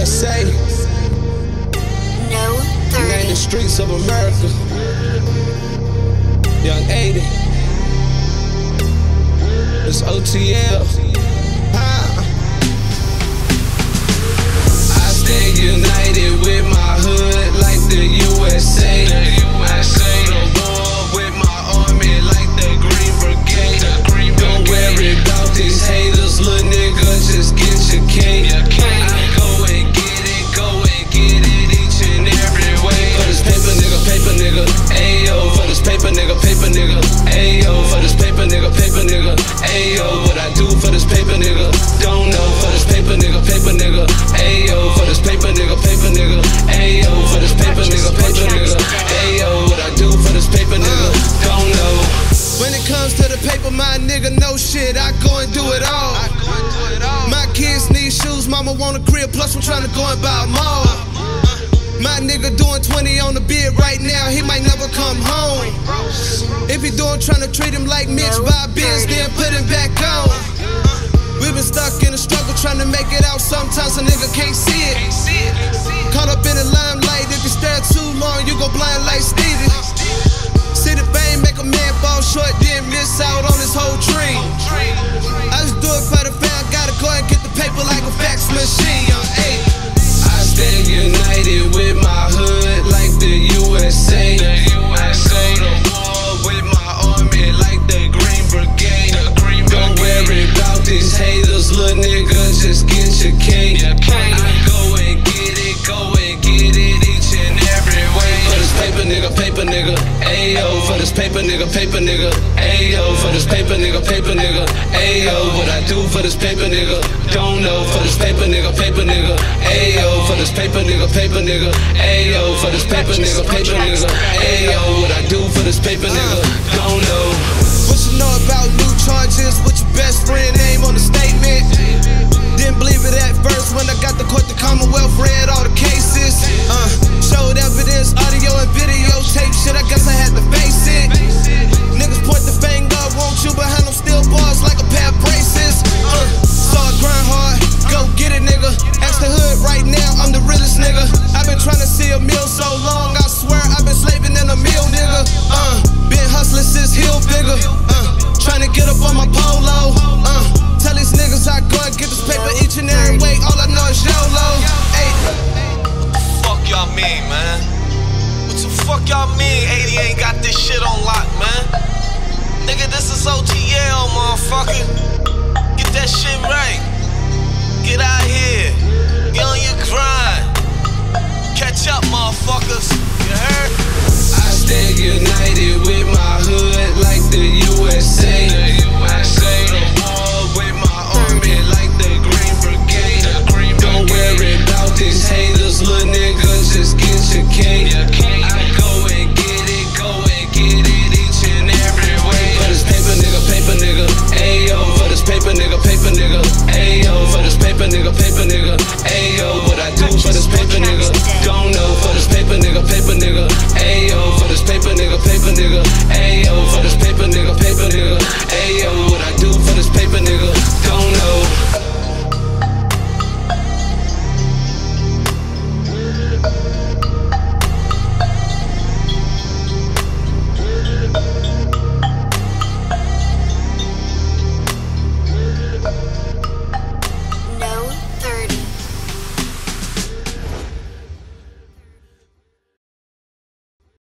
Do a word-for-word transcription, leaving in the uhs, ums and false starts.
S A. No thirty. Name the streets of America. Young eighty. It's O T L. Ah. I stay united with my hood like the U S A. The U S A. The war with my army like the Green Brigade. The Green Don't worry about these haters, little nigga, just get your cake. Go and get it, go and get it each and every way. For this paper nigga, paper nigga, ayo. For this paper nigga, paper nigga, ayo. For this paper nigga, paper nigga, ayo. What I do for this paper nigga, don't know. For this paper nigga, paper nigga, ayo. For this paper nigga, paper nigga, ayo. For this paper nigga, paper nigga, ayo. What I do for this paper nigga, don't know. When it comes to the paper, my nigga, no shit, I go and do it all. My kids need shoes, mama want a crib, plus I'm trying to go and buy them all. My nigga doing twenty on the bid right now, he might never come home. If he doing, trying to treat him like Mitch, buy biz, then put him back on. We been stuck in a struggle trying to make it out, sometimes a nigga can't see it. Caught up in the limelight, if you stare too long, you go blind like Stevie. See the fame make a man fall short, then miss out on his whole dream. I just do it for the fam, gotta go and get the paper like a fax machine. Young eight. I stay united with my hood like the U S A. The U S A. I go to war with my army like the Green Brigade. The Green Don't worry about these haters, little nigga, just get your cake. I go and get it, go and get it each and every way. For this paper nigga, paper nigga, ayo. For this paper nigga, paper nigga, ayo. For this paper nigga, paper nigga, ayo. What I do for this paper nigga, don't know. For this paper nigga, paper nigga, ayo. For this paper nigga, paper nigga, ayo. For this paper nigga, paper nigga, ayo. What I do for this paper nigga, don't know. What you know about new charges? With your best friend name on the statement? Didn't believe it at first when I got the court, the Commonwealth read all the cases. Uh, showed evidence, audio and videotape shit, I guess I had to face it. Niggas point the finger, won't you behind them steel bars like a pair of braces. Uh, so I grind hard, go get it nigga. Ask the hood right now, I'm the realest nigga. I've been trying to see a meal so long, I swear I've been slaving in a meal nigga. Uh, been hustling since hill bigger. Uh, trying to get up on my polo. Uh, tell these niggas I go and get this paper each and every way. All I know is YOLO. Hey. Fuck y'all mean, man? What the fuck y'all mean eighty ain't got this shit on lock, man? Nigga, this is O T L, motherfucker.